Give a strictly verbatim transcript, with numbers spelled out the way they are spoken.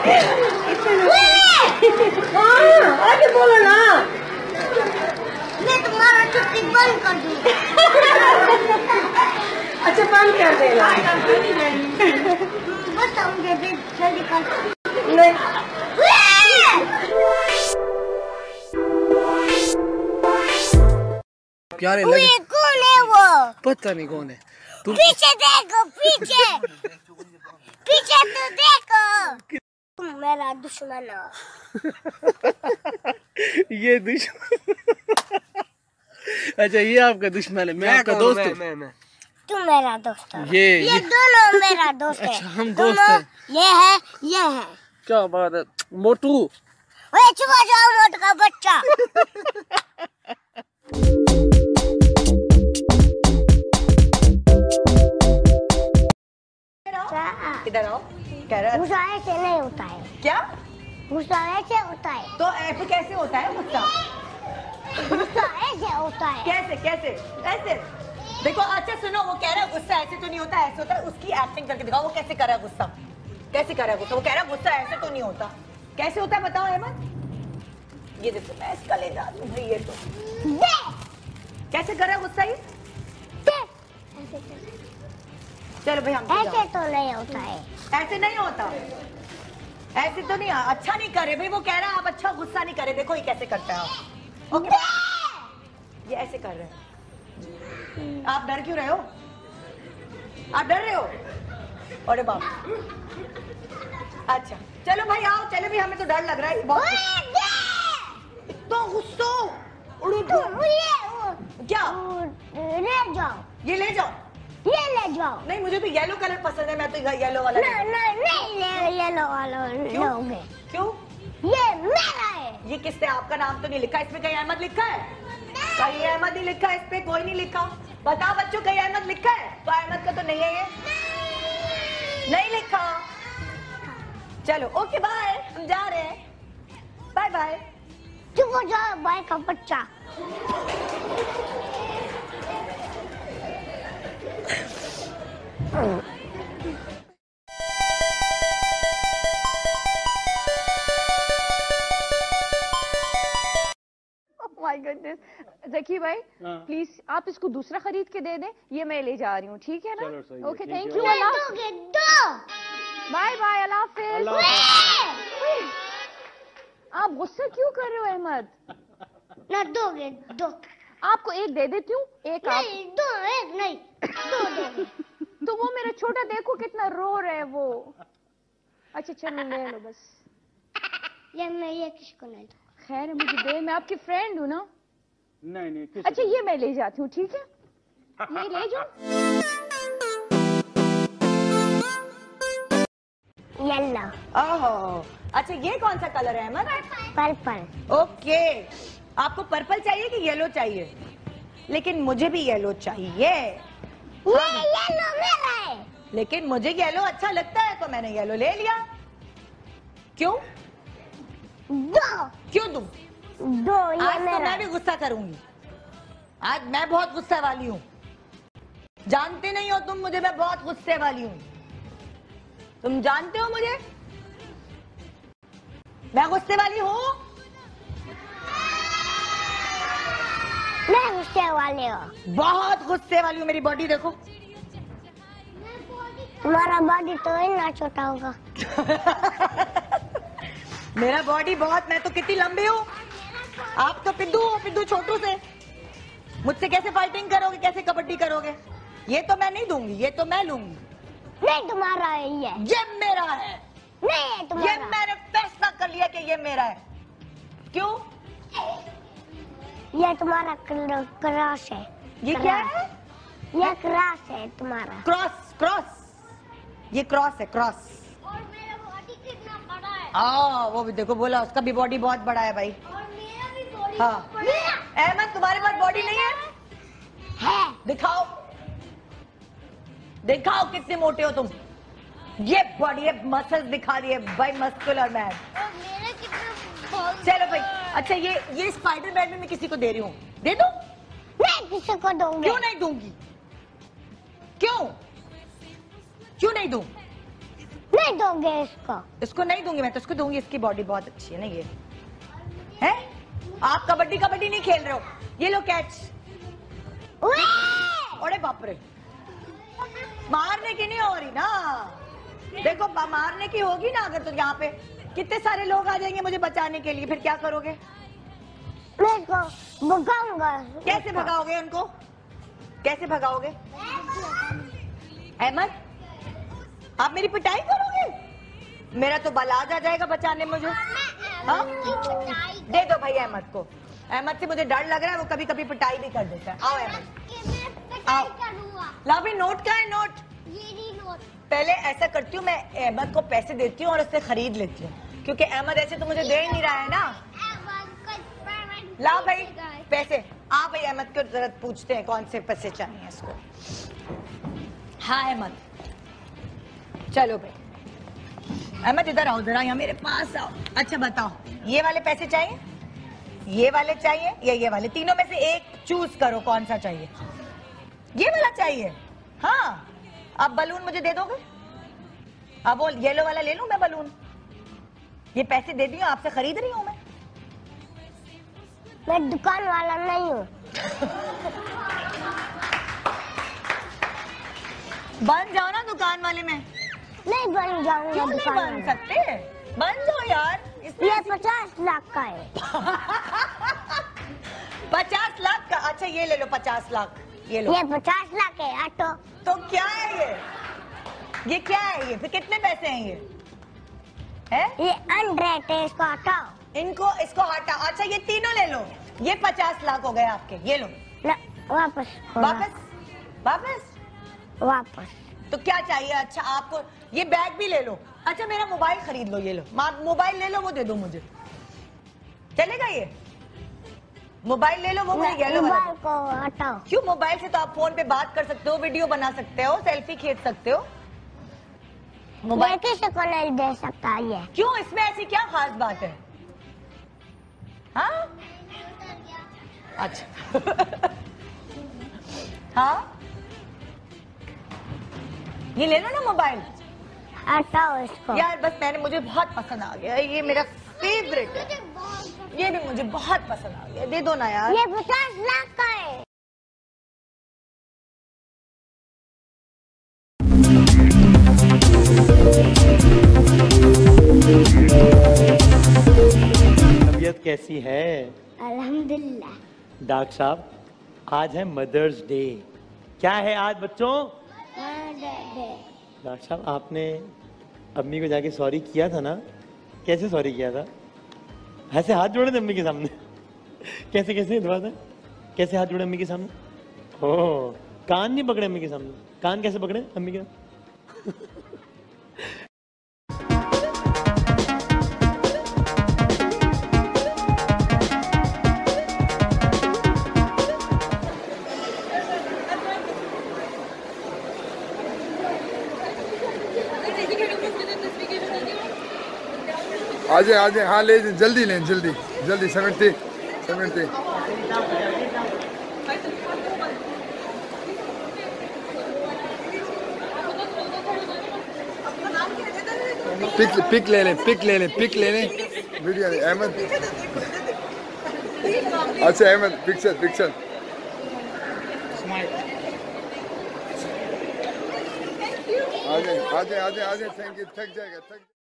आगे बोलो ना। मैं तुम्हारा छुट्टी बंद कर दूंगा। अच्छा बंद कर देगा। बस हम जल्दी जल्दी कर। नहीं प्यारे लगे। कौन है वो? पता नहीं कौन है। तुम पीछे देखो, पीछे पीछे तो देखो। तुम मेरा दुश्मन हो। ये दुश्मन। अच्छा ये आपका दुश्मन है, मैं आपका दोस्त हूँ। मैं मैं तुम मेरा दोस्त हो। ये ये दोनों मेरा दोस्त है। अच्छा हम दोस्त हैं। ये है ये है। क्या बात है मोटू। ओए चुप हो जाओ मोटू का बच्चा। इधर आओ। कह रहा गुस्सा ऐसे नहीं होता है। क्या? गुस्सा ऐसे होता है। तो ऐसे कैसे होता है गुस्सा? गुस्सा ऐसे होता है। कैसे कैसे ऐसे? देखो अच्छा सुनो, वो कह रहा है गुस्सा ऐसे तो नहीं होता, ऐसे होता है। उसकी एक्टिंग करके दिखाओ वो कैसे कर रहा है गुस्सा। कैसे कर रहा है गुस्सा? वो कह रहा है गुस्सा ऐसे तो नहीं होता। कैसे होता है बताओ अहमद। ये देखो मैं इसका ले जाती हूँ भाई। ये तो कैसे कर रहा है गुस्सा ये? चलो भाई हम ऐसे तो नहीं होता है। ऐसे नहीं होता। ऐसे तो नहीं, अच्छा नहीं करे भाई। वो कह रहा है आप अच्छा गुस्सा नहीं करे। देखो ये कैसे करता है। ओके ये ऐसे कर रहे हैं। आप डर क्यों रहे हो? आप डर रहे हो? अरे बाप। अच्छा चलो भाई आओ। चलो भाई हमें तो डर लग रहा है बहुत। तो गुस्सा क्या? ले जाओ। ये ले जाओ। ये ले जाओ। नहीं मुझे तो येलो कलर पसंद है। मैं तो येलो वाला नहीं नहीं नहीं येलो वाला लोगे। क्यों? ये मेरा है। ये किसने? आपका नाम तो नहीं लिखा इसमें। कहीं अहमद लिखा है? कहीं अहमद नहीं लिखा इस पे। कोई नहीं लिखा। बताओ बच्चों कहीं अहमद लिखा है? तो अहमद का तो नहीं है ये। नहीं लिखा। चलो ओके बाय। हम जा रहे हैं। Bye bye. चुप हो जाओ बाय का बच्चा। My goodness. जकी भाई प्लीज आप इसको दूसरा खरीद के दे दें। ये मैं ले जा रही हूँ ठीक है ना? Okay thank you. Bye bye अल्लाह हाफिज। आप गुस्सा क्यों कर रहे हो अहमद? ना दोगे दो। आपको एक दे देती हूँ। एक आप नहीं दो। एक नहीं दो दो। तो वो मेरा छोटा देखो कितना रो रहा है वो। अच्छा चलो ले लो बस। ये मैं ये किसको नहीं दूँ। खैर है मुझे दे, मैं आपकी फ्रेंड हूँ ना। नहीं नहीं अच्छा ये मैं ले जाती हूँ ठीक है? ये ले जाओ। येलो। ओहो अच्छा ये कौन सा कलर है अहमद? पर्पल। ओके आपको पर्पल चाहिए कि येलो चाहिए? लेकिन मुझे भी येलो चाहिए। ये येलो मेरा है। लेकिन मुझे येलो अच्छा लगता है तो मैंने येलो ले लिया। क्यों? दो। क्यों दूं? दो ये आज मेरा। तो मैं भी गुस्सा करूंगी। आज मैं बहुत गुस्से वाली हूँ। जानते नहीं हो तुम मुझे, मैं बहुत गुस्से वाली हूँ। तुम जानते हो मुझे मैं गुस्से वाली हूँ। मैं गुस्से वाली हूँ। बहुत गुस्से वाली हूँ। मेरी बॉडी देखो। तुम्हारा बॉडी तो इतना छोटा होगा। मेरा बॉडी बहुत, मैं तो कितनी लंबी हूँ। आप तो पिद्दू हो, पिद्दू छोटू से। मुझसे कैसे फाइटिंग करोगे, कैसे कबड्डी करोगे? ये तो मैं नहीं दूंगी, ये तो मैं लूंगी। नहीं तुम्हारा है ये। ये मेरा है। नहीं है तुम्हारा। ये मैंने फैसला कर लिया कि ये मेरा है। क्यों? ये तुम्हारा क्रॉस है। ये क्या है? ये क्रॉस है तुम्हारा। क्रॉस क्रॉस ये क्रॉस है, क्रॉस। और मेरा बॉडी कितना बड़ा है। हाँ वो भी देखो, बोला उसका भी बॉडी बहुत बड़ा है भाई। और मेरा भी बॉडी हाँ बड़ा है। अहमद तुम्हारे पास बॉडी नहीं है? है। दिखाओ दिखाओ कितने मोटे हो तुम। ये बॉडी है, मसल्स दिखा रही है भाई, मस्कुलर मैन। और मेरा कितना बहुत। चलो भाई अच्छा ये ये स्पाइडर मैन में मैं किसी को दे रही हूँ, दे दूं? मैं किसी को दूंगी। क्यों नहीं दूंगी? क्यों क्यों नहीं दूं? नहीं दोगे इसको? इसको नहीं दूंगी मैं तो, इसको दूंगी, इसकी बॉडी बहुत अच्छी है ना ये है। आप कबड्डी कबड्डी नहीं खेल रहे हो, ये लो कैच। अरे बाप रे, मारने की नहीं हो रही ना, देखो मारने की होगी ना अगर, तो यहाँ पे कितने सारे लोग आ जाएंगे मुझे बचाने के लिए, फिर क्या करोगे? मैं इसको भगाऊंगा। कैसे भगाओगे उनको, कैसे भगाओगे? अहमद आप मेरी पिटाई करोगे? मेरा तो बलाज आ जाएगा बचाने मुझे। हाँ दे दो भाई अहमद को, अहमद से मुझे डर लग रहा है, वो कभी कभी पिटाई भी कर देता है। आओ अहमद आओ, ला भी नोट का है, नोट पहले ऐसा करती हूँ मैं, अहमद को पैसे देती हूँ और उससे खरीद लेती हूँ, क्योंकि अहमद ऐसे तो मुझे दे ही नहीं रहा है ना। ला भाई पैसे, आ भाई अहमद को जरा पूछते हैं कौन से पैसे चाहिए इसको। हाँ अहमद चलो भाई, अहमद इधर आओ जरा, यहाँ मेरे पास आओ। अच्छा बताओ, ये वाले पैसे चाहिए, ये वाले चाहिए या ये वाले? तीनों में से एक चूज करो, कौन सा चाहिए? ये वाला चाहिए। हाँ अब बलून मुझे दे दोगे? अब वो येलो वाला ले लूं मैं बलून? ये पैसे दे दी हूँ, आपसे खरीद रही हूँ मैं। मैं दुकान वाला नहीं हूँ। बन जाओ ना दुकान वाले में। नहीं बन जाऊंगा। क्यों नहीं बन सकते? बन जाओ यार। ये पचास लाख का है। पचास लाख का? अच्छा ये ले लो पचास लाख, ये लो। ये पचास लाख है ऑटो। तो क्या है ये? ये क्या है ये? फिर कितने पैसे हैं ये? है? ये हंड्रेड है, इसको हटाओ। इनको इसको हटा। अच्छा ये तीनों ले लो, ये पचास लाख हो गए आपके, ये लो। ना, वापस वापस वापस वापस। तो क्या चाहिए? अच्छा आपको ये बैग भी ले लो। अच्छा मेरा मोबाइल खरीद लो, ये लो मोबाइल ले लो, वो दे दो मुझे, चलेगा ये? मोबाइल ले लो, वो मुझे येलो वाला। मोबाइल को हटाओ। क्यों? मोबाइल से तो आप फोन पे बात कर सकते हो, वीडियो बना सकते हो, सेल्फी खींच सकते हो। मोबाइल किसी को नहीं दे सकता ये। क्यों? इसमें ऐसी क्या खास बात है? हाँ अच्छा हाँ ये ले लो ना मोबाइल। हटाओ इसको। यार बस मैंने, मुझे बहुत पसंद आ गया, ये मेरा फेवरेट है, ये भी मुझे बहुत पसंद आ गया, दे दो ना यार। ये पचास लाख का है। तबीयत कैसी है? अल्हम्दुलिल्लाह। डॉक्टर साहब आज है मदर्स डे, क्या है आज बच्चों? डॉक्टर साहब आपने अम्मी को जाके सॉरी किया था ना? कैसे सॉरी किया था? ऐसे हाथ जोड़े थे अम्मी के सामने? कैसे कैसे दुआ था? कैसे हाथ जोड़े अम्मी के सामने? ओह कान नहीं पकड़े अम्मी के सामने? कान कैसे पकड़े अम्मी के? आजे आजे हाँ ले जल्दी लें, जल्दी जल्दी समेटते समेटते। पिक पिक ले लें, पिक ले लें, पिक ले लें। वीडियो अहमद, अच्छा अहमद पिक्चर पिक्चर। आजे आजे आजे आजे थैंक यू। थक जाएगा थक